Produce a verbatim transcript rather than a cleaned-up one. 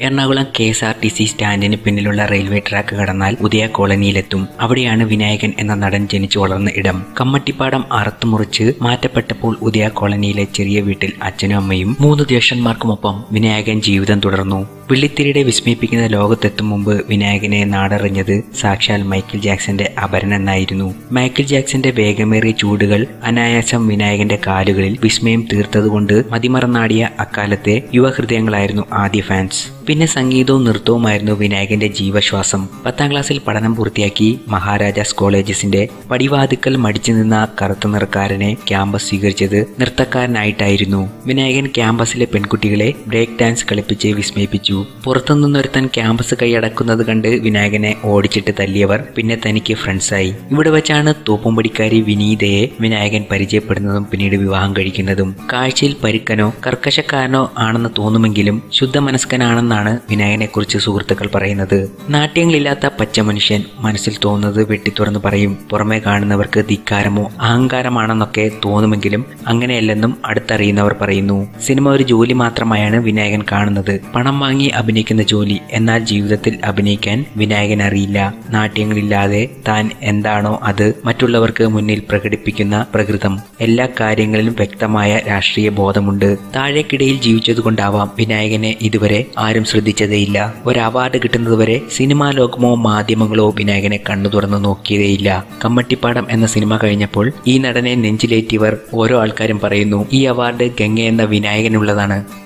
Ernakulam K S R T C സ്റ്റാൻഡിന് പിന്നിലുള്ള railway track കടന്നാൽ ഉദയ കോളനിയിലെത്തും. അവിടെയാണ് വിനായകൻ എന്ന നടൻ ജനിച്ചു വളർന്ന ഇടം. കമ്മട്ടിപ്പാടം അറുത്തുമുറിച്ച് മാറ്റപ്പെട്ടപ്പോൾ ഉദയ കോളനിയിലെ ചെറിയ വീട്ടിൽ അച്ഛനും അമ്മയും മൂന്ന് ജ്യേഷ്ഠന്മാർക്കുമൊപ്പം വിനായകൻ ജീവിതം തുടർന്നു. വെള്ളിത്തിരിയുടെ വിസ്മയിപ്പിക്കുന്ന ലോകത്തെത്തും മുമ്പ് വിനായകനെ നാടറിഞ്ഞത് സാക്ഷാൽ മൈക്കിൾ ജാക്സന്റെ അപരൻ എന്നായിരുന്നു. മൈക്കിൾ ജാക്സന്റെ വേഗമേറിയ ചൂടുകൾ അനായാസം വിനായകന്റെ കാലുകളിൽ വിസ്മയം തീർത്തതുകൊണ്ട് മതിമറന്നാടിയ അക്കാലത്തെ യുവഹൃദയങ്ങളായിരുന്നു ആദ്യ ഫാൻസ്. പിന്നെ സംഗീതവും നൃത്തവുമായിരുന്നു വിനായകന്റെ ജീവശ്വാസം. പത്താം ക്ലാസ്സിൽ പഠനം പൂർത്തിയാക്കി മഹാരാജാസ് കോളേജസിന്റെ പടിവാതിക്കൽ മടിച്ചു നിന്ന കറുത്ത നിറക്കാരനെ ക്യാമ്പസ് സ്വീകരിച്ചത് നൃത്തക്കാരനായിട്ടായിരുന്നു. വിനായകൻ ക്യാമ്പസിലെ പെൺകുട്ടികളെ ബ്രേക്ക് ഡാൻസ് കളിപ്പിച്ച് വിസ്മയിപ്പിച്ചു. പുറത്തുനിന്നൊരുത്തൻ ക്യാമ്പസ് കൈയടക്കുന്നത് കണ്ട് വിനായകനെ ഓടിച്ചിട്ട് തല്ലിയവർ പിന്നെ തനിക്ക് ഫ്രണ്ട്സായി. ഇവിടെ വെച്ചാണ് തൂപ്പുംപടിക്കാരി വിനീതയെ വിനായകൻ പരിചയപ്പെടുന്നതും പിന്നീട് വിവാഹം കഴിക്കുന്നതും. കാഴ്ചയിൽ പരുക്കനോ കർക്കശക്കാരനോ ആണെന്ന് തോന്നുമെങ്കിലും ശുദ്ധമനസ്കനാണെന്നാണ് വിനായകനെ കുറിച്ച് സുഹൃത്തുക്കൾ പറയുന്നത്. നാട്യങ്ങളില്ലാത്ത പച്ച മനുഷ്യൻ, മനസ്സിൽ തോന്നുന്നത് വെട്ടിത്തുറന്ന് പറയും. പുറമെ കാണുന്നവർക്ക് ധിക്കാരമോ അഹങ്കാരമാണെന്നൊക്കെ തോന്നുമെങ്കിലും അങ്ങനെയല്ലെന്നും അടുത്തറിയുന്നവർ പറയുന്നു. സിനിമ ഒരു ജോലി മാത്രമായാണ് വിനായകൻ കാണുന്നത്, പണം വാങ്ങി അഭിനയിക്കുന്ന ജോലി. എന്നാൽ ജീവിതത്തിൽ അഭിനയിക്കാൻ വിനായകൻ അറിയില്ല. നാട്യങ്ങളില്ലാതെ താൻ എന്താണോ അത് മറ്റുള്ളവർക്ക് മുന്നിൽ പ്രകടിപ്പിക്കുന്ന പ്രകൃതം. എല്ലാ കാര്യങ്ങളിലും വ്യക്തമായ രാഷ്ട്രീയ ബോധമുണ്ട്. താഴേക്കിടയിൽ ജീവിച്ചതുകൊണ്ടാവാം വിനായകനെ ഇതുവരെ ആരും ശ്രദ്ധിച്ചതേയില്ല. ഒരു അവാർഡ് കിട്ടുന്നതുവരെ സിനിമാ ലോകമോ മാധ്യമങ്ങളോ വിനായകനെ കണ്ണു തുറന്നു നോക്കിയതേയില്ല. കമ്മട്ടിപ്പാടം എന്ന സിനിമ കഴിഞ്ഞപ്പോൾ ഈ നടനെ നെഞ്ചിലേറ്റിയവർ ഓരോ ആൾക്കാരും പറയുന്നു, ഈ അവാർഡ് ഗംഗ എന്ന വിനായകനുള്ളതാണ്.